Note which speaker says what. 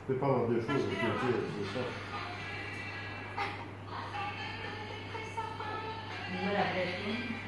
Speaker 1: peux pas avoir deux choses, ok, c'est ça.
Speaker 2: Voilà,